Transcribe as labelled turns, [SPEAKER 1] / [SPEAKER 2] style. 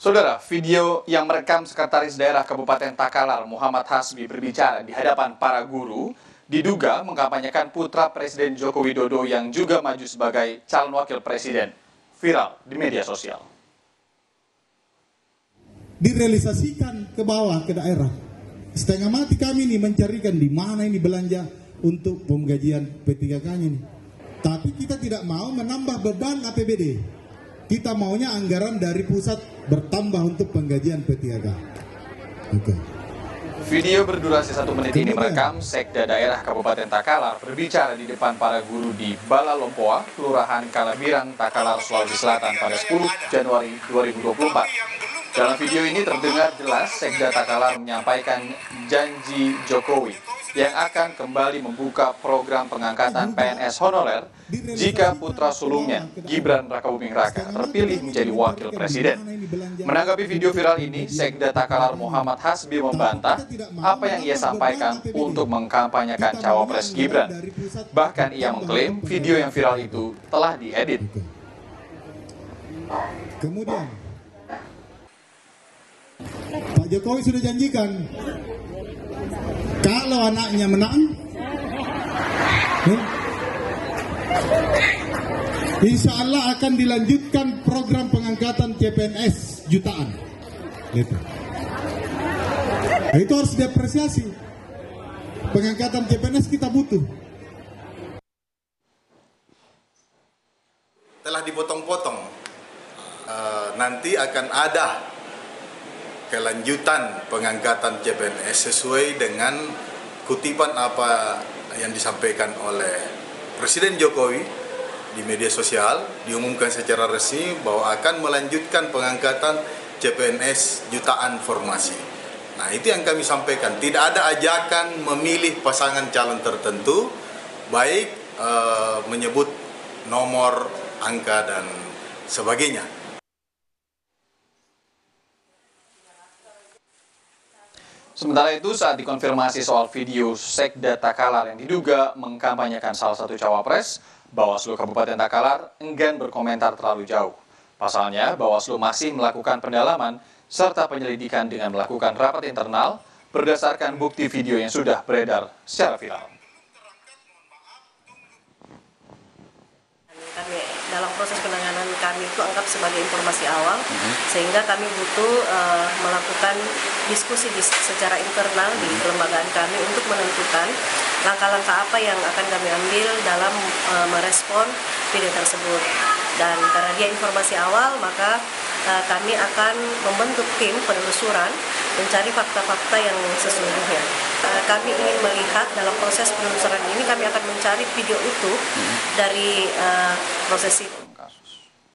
[SPEAKER 1] Saudara, video yang merekam Sekretaris Daerah Kabupaten Takalar Muhammad Hasbi berbicara di hadapan para guru diduga mengkampanyekan putra Presiden Joko Widodo yang juga maju sebagai calon wakil presiden. Viral di media sosial.
[SPEAKER 2] Direalisasikan ke bawah, ke daerah. Setengah mati kami ini mencarikan di mana ini belanja untuk penggajian P3K-nya ini. Tapi kita tidak mau menambah beban APBD. Kita maunya anggaran dari pusat bertambah untuk penggajian P3K. Oke.
[SPEAKER 1] Video berdurasi 1 menit ini merekam Sekda Daerah Kabupaten Takalar berbicara di depan para guru di Balalompoa, Kelurahan Kalabirang, Takalar, Sulawesi Selatan pada 10 Januari 2024. Dalam video ini terdengar jelas Sekda Takalar menyampaikan janji Jokowi yang akan kembali membuka program pengangkatan PNS honorer jika putra sulungnya, Gibran Rakabuming Raka, terpilih menjadi wakil presiden. Menanggapi video viral ini, Sekda Takalar Muhammad Hasbi membantah apa yang ia sampaikan untuk mengkampanyekan cawapres Gibran. Bahkan ia mengklaim video yang viral itu telah diedit.
[SPEAKER 2] Kemudian, Pak Jokowi sudah janjikan kalau anaknya menang, insya Allah akan dilanjutkan program pengangkatan CPNS jutaan. Gitu. Nah, itu harus diapresiasi. Pengangkatan CPNS kita butuh.
[SPEAKER 3] Telah dipotong-potong. Nanti akan ada kelanjutan pengangkatan CPNS sesuai dengan kutipan apa yang disampaikan oleh Presiden Jokowi di media sosial, diumumkan secara resmi bahwa akan melanjutkan pengangkatan CPNS jutaan formasi. Nah, itu yang kami sampaikan, tidak ada ajakan memilih pasangan calon tertentu, baik menyebut nomor, angka, dan sebagainya.
[SPEAKER 1] Sementara itu, saat dikonfirmasi soal video Sekda Takalar yang diduga mengkampanyekan salah satu cawapres, Bawaslu Kabupaten Takalar enggan berkomentar terlalu jauh. Pasalnya, Bawaslu masih melakukan pendalaman serta penyelidikan dengan melakukan rapat internal berdasarkan bukti video yang sudah beredar secara viral.
[SPEAKER 4] Kami dalam proses penanganan kami itu anggap sebagai informasi awal, sehingga kami butuh melakukan diskusi secara internal di kelembagaan kami untuk menentukan langkah-langkah apa yang akan kami ambil dalam merespon video tersebut. Dan karena dia informasi awal, maka kami akan membentuk tim penelusuran mencari fakta-fakta yang sesungguhnya. Kami ingin melihat dalam proses penelusuran ini, kami akan mencari video utuh dari proses itu.